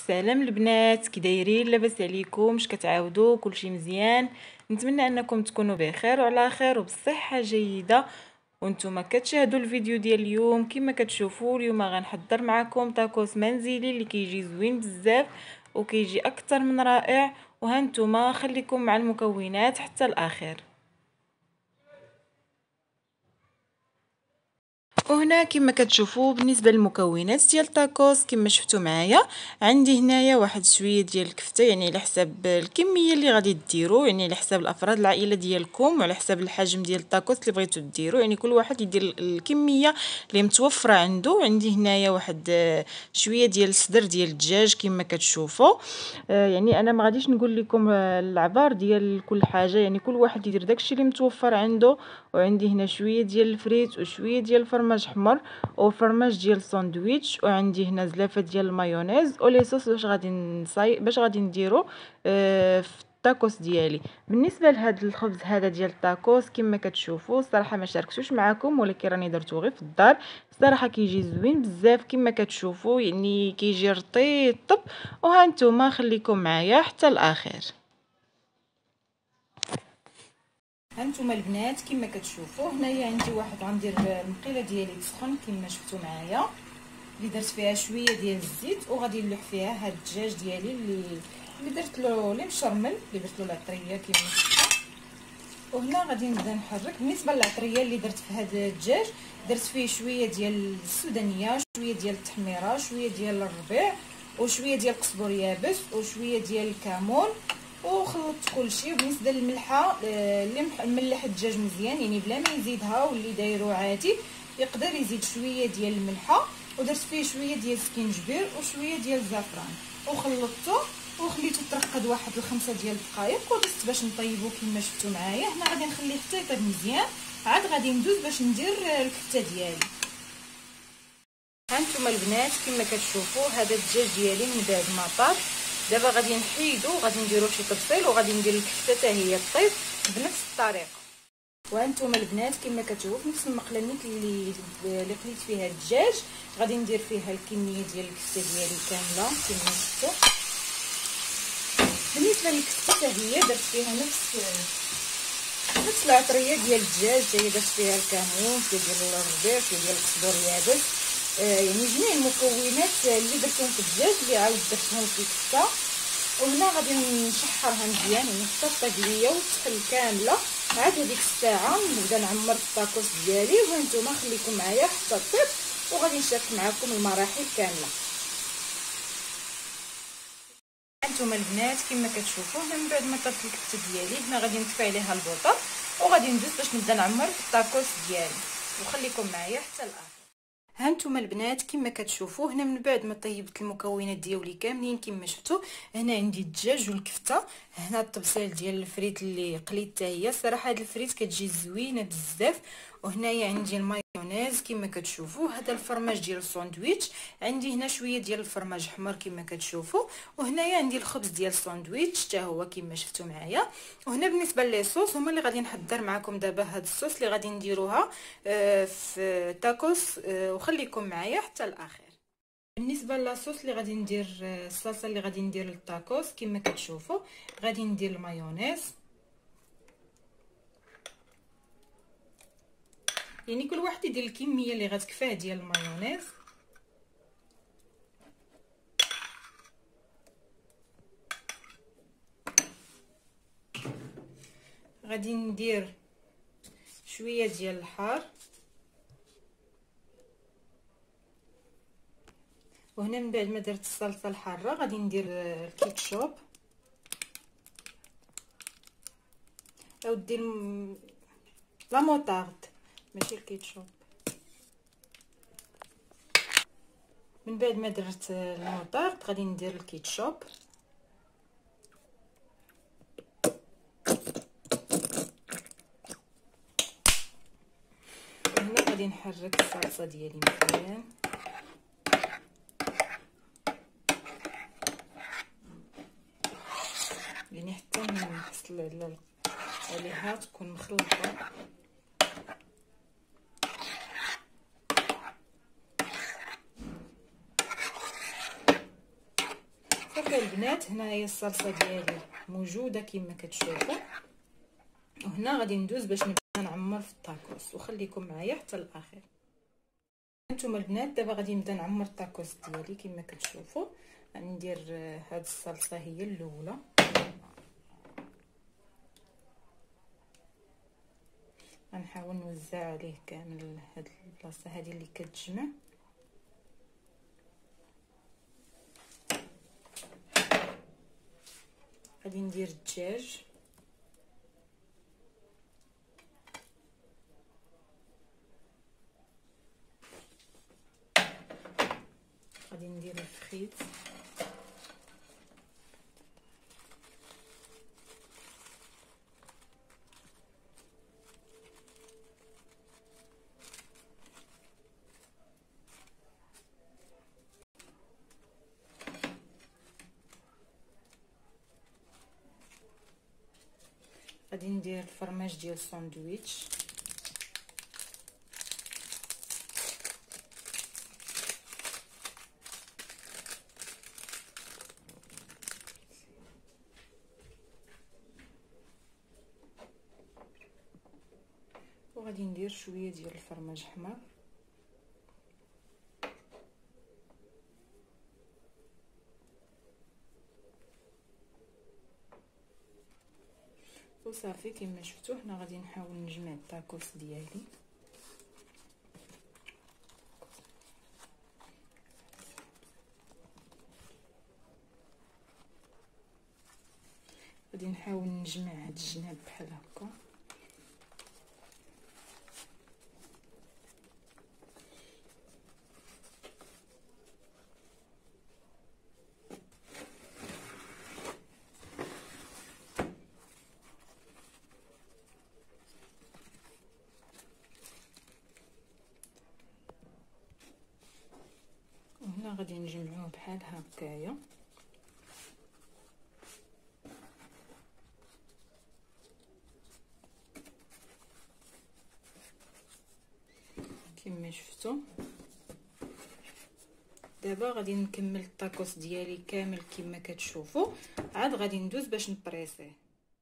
سلام البنات، كي دايرين؟ لاباس عليكم؟ اش كتعاودوا؟ كلشي مزيان؟ نتمنى انكم تكونوا بخير وعلى خير وبصحه جيده. وانتم كتشاهدوا الفيديو ديال اليوم. كما كتشوفوا اليوم غنحضر معكم طاكوس منزلي اللي كيجي زوين بزاف وكيجي اكثر من رائع. وهانتوما خليكم مع المكونات حتى الاخر. وهنا كما كتشوفوا بالنسبه للمكونات ديال الطاكوس كما شفتوا معايا، عندي هنايا واحد شويه ديال الكفته، يعني على حساب الكميه اللي غادي ديروا، يعني على حساب الافراد العائله ديالكم وعلى حساب الحجم ديال الطاكوس اللي بغيتوا ديروا، يعني كل واحد يدير الكميه اللي متوفره عنده. عندي هنايا واحد شويه ديال الصدر ديال الدجاج كما كتشوفوا. يعني انا ما غاديش نقول لكم العبار ديال كل حاجه، يعني كل واحد يدير داكشي اللي متوفر عنده. وعندي هنا شويه ديال الفريت وشويه ديال الفرماج حمر وفرماج ديال الساندويتش، وعندي هنا زلافه ديال المايونيز ولي صوص باش غادي نديرو في الطاكوس ديالي. بالنسبه لهذا الخبز هذا ديال الطاكوس كما كتشوفوا الصراحه ما شاركتوش معكم، ولكن راني درتو غير في الدار. الصراحه كيجي زوين بزاف كما كتشوفوا، يعني كيجي رطيب. وها نتوما خليكم معايا حتى الاخر. هانتوما البنات كما كتشوفوا هنايا عندي غندير المقيله ديالي تسخن كما شفتوا معايا، اللي درت فيها شويه ديال الزيت، وغادي نلوح فيها هاد الدجاج ديالي اللي درت له اللي مشرمل، اللي درت له العطريه كما شفتوا. وهنا غادي نبدا نحرك. بالنسبه للعطريه اللي درت في هذا الدجاج، درت فيه شويه ديال السودانيه، شويه ديال التحميره، شويه ديال الربيع، وشويه ديال القزبر يابس، وشويه ديال الكمون، وخلطت كلشي. وبالنسبه للملحه اللي ملح الدجاج مزيان، يعني بلا ما يزيدها، واللي دايرو عادي يقدر يزيد شويه ديال الملحه. ودرت فيه شويه ديال السكينجبير وشويه ديال الزعفران، وخلطته وخليته يترقد واحد 5 ديال الدقائق. ودزت باش نطيبو كما شفتوا معايا. هنا غادي نخليه حتى يطيب مزيان، عاد غادي ندوز باش ندير الكفته ديالي. هانتوما البنات كما كتشوفوا هذا الدجاج ديالي من بعد ما طاب، دابا غادي نحيدو وغادي نديرو شي تبصيل، وغادي ندير الكفته حتى هي طيب بنفس الطريقه. وهانتوما البنات كما كتشوفوا في نفس المقلنيت اللي قليت فيها الدجاج غادي ندير فيها الكميه ديال الكفته ديالي كامله كما شفتوا. بالنسبه للكفته حتى هي درت فيها نفس العطريه ديال الدجاج، هي درت فيها الكمون، شويه ديال الربيع، شويه ديال القزبر يابس، يعني جميع المكونات اللي درتهم في الدجاج اللي عاود درتهم في الكفته. وهنا غادي نشحرها مزيان، يعني حتى طيب ليا وتحل كامله. عاد هذيك الساعه نبدا نعمر الطاكوس ديالي. وهانتوما خليكم معايا حتى طيب، وغادي نشارك معكم المراحل كامله. هانتوما البنات كما كتشوفوا هنا من بعد ما طابت الكفته ديالي، هنا غادي نطفي عليها البوطه وغادي ندوز باش نبدا نعمر في الطاكوس ديالي. وخليكم معايا حتى الاخر. هانتوما البنات كما كتشوفوا هنا من بعد ما طيبت المكونات ديالي كاملين كما شفتوا، هنا عندي الدجاج والكفته، هنا الطبسيل ديال الفريت اللي قليت حتى هي. الصراحه هاد الفريت كتجي زوينه بزاف. وهنايا عندي المايونيز كما كتشوفوا، هذا الفرماج ديال الساندويتش، عندي هنا شويه ديال الفرماج حمر كما كتشوفوا. وهنايا عندي الخبز ديال الساندويتش حتى هو كما شفتوا معايا. وهنا بالنسبه لي صوص هما اللي غادي نحضر معكم دابا، هاد الصوص اللي غادي نديروها في تاكوس. وخليكم معايا حتى الاخر. بالنسبه للاصوص اللي غادي ندير، الصلصه اللي غادي ندير للطاكوس كما كتشوفوا، غادي ندير المايونيز، يعني كل واحد يدير الكميه اللي غتكفاه ديال المايونيز. غادي ندير شويه ديال الحار، وهنا من بعد ما درت الصلصه الحاره غادي ندير الكيتشوب. اودي لا موطارد ماشي الكيتشوب. من بعد ما درت الموطارد غادي ندير الكيتشوب. هنا غادي نحرك الصلصه ديالي مزيان، يعني حتى نحصل عليها تكون مخلطه. هكا البنات هنايا الصلصه ديالي موجوده كما كتشوفوا. وهنا غادي ندوز باش نبدا نعمر في الطاكوس، وخليكم معايا حتى الاخير. هانتوما البنات دابا غادي نبدا نعمر الطاكوس ديالي كما كتشوفوا. غندير هاد الصلصه هي الاولى، غنحاول نوزع عليه كامل هاد البلاصه هذه اللي كتجمع. غادي ندير الدجاج، غادي ندير الفخيت، غادي ندير الفرماج ديال الساندويتش، وغادي ندير شويه ديال الفرماج حمر، وصافي كما شفتوا. هنا غادي نحاول نجمع الطاكوس ديالي. غادي نحاول نجمع هاد الجناب بحال هكا. وهنا غادي نجمعوه بحال هكايا. كما شفتوا دابا غادي نكمل الطاكوس ديالي كامل كما كتشوفوا. عاد غادي ندوز باش نبريسيه.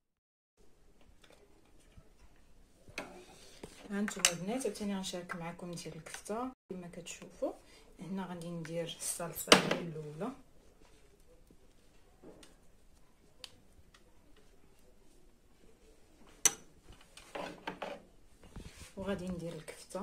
هانتوما البنات عاوتاني غنشارك معكم ديال الكفته كما كتشوفوا. هنا غادي ندير الصلصه الاولى، وغادي ندير الكفته،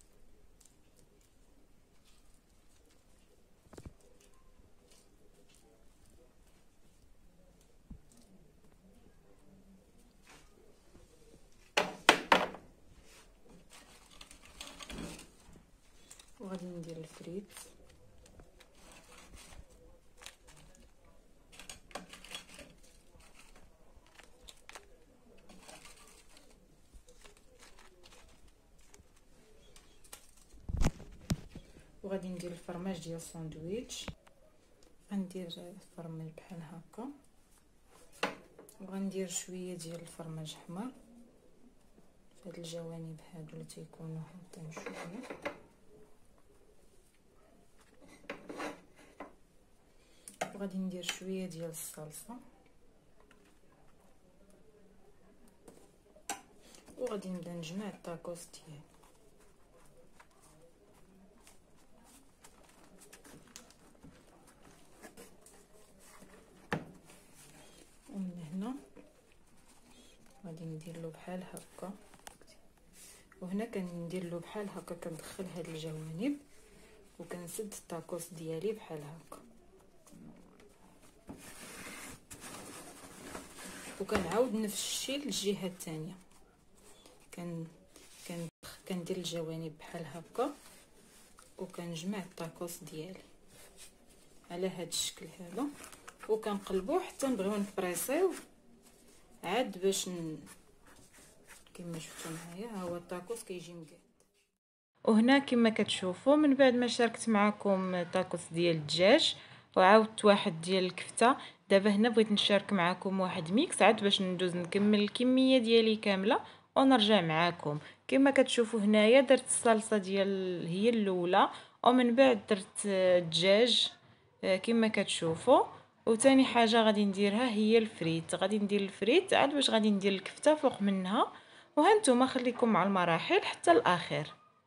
وغادي ندير الفريت، وغادي ندير الفرماج ديال الساندويتش. غندير الفرماج بحال هكا، وغندير شويه ديال الفرماج احمر في هاد الجوانب هادو اللي تيكونوا هادين شويه. وغادي ندير شويه ديال الصلصه، وغادي نبدا نجمع الطاكوس ديالي. ومن هنا غادي ندير له بحال هكا، وهنا كندير له بحال هكا، كندخل هاد الجوانب وكنسد الطاكوس ديالي بحال هكا، وكنعاود نفس الشيء للجهه الثانيه. كندير الجوانب بحال هكا وكنجمع الطاكوس ديالي على هاد الشكل هذا، وكنقلبوه حتى نبغيو نبريسيو عاد باش كما شفتوا معايا. ها هو الطاكوس كيجي مقاد. وهنا كما كتشوفوا من بعد ما شاركت معكم الطاكوس ديال الدجاج وعاودت واحد ديال الكفته، دابا هنا بغيت نشارك معكم واحد ميكس عاد باش ندوز نكمل الكميه ديالي كامله ونرجع معكم. كما كتشوفوا هنايا درت الصلصه ديال هي الاولى، ومن بعد درت الدجاج كما كتشوفوا، وتاني حاجه غادي نديرها هي الفريت. غادي ندير الفريت عاد باش غادي ندير الكفته فوق منها، وهانتوما خليكم مع المراحل حتى الاخر.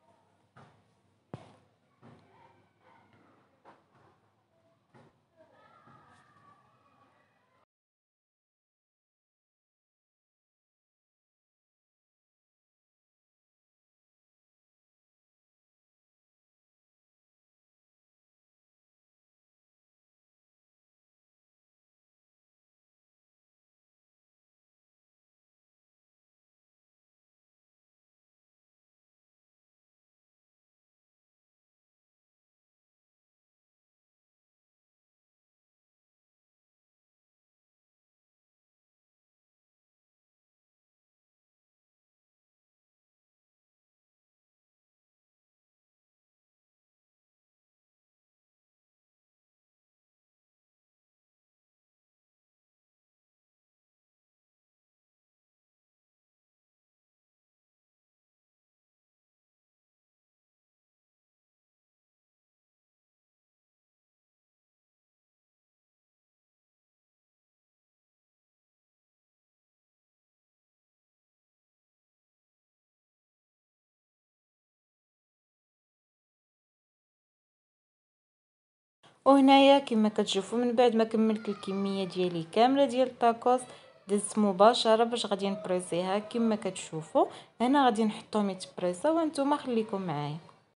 وهنايا كما كتشوفوا من بعد ما كملت الكميه ديالي كامله ديال الطاكوس، دزت مباشره باش غادي نبريسيها. كما كتشوفوا هنا غادي نحطهم يتبريسا، وانتم خليكم معايا.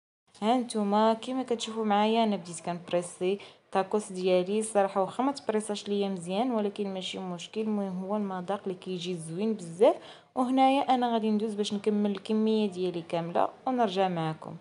هانتوما كما كتشوفوا معايا انا بديت كنبريسي الطاكوس ديالي. صراحه واخا ما تبريساش ليا مزيان ولكن ماشي مشكل، المهم هو المذاق اللي كيجي زوين بزاف. وهنايا انا غادي ندوز باش نكمل الكميه ديالي كامله ونرجع معكم.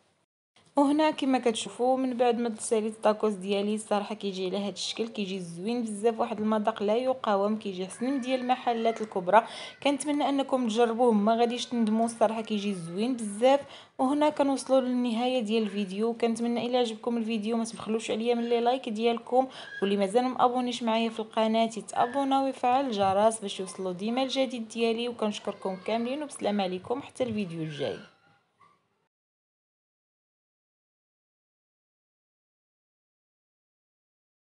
وهنا كما كتشوفوا من بعد ما ساليت الطاكوس ديالي الصراحه كيجي على هذا الشكل، كيجي زوين بزاف، واحد المذاق لا يقاوم، كيجي احسن من ديال المحلات الكبرى. كنتمنى انكم تجربوه، ما غاديش تندموا، الصراحه كيجي زوين بزاف. وهنا كنوصلوا للنهايه ديال الفيديو. كنتمنى الا عجبكم الفيديو ما تبخلوش عليا من لي لايك ديالكم، واللي مازال مابونيش معايا في القناه يتابونا ويفعل الجرس باش يوصلوا ديما الجديد ديالي. وكنشكركم كاملين وبسلام عليكم حتى الفيديو الجاي.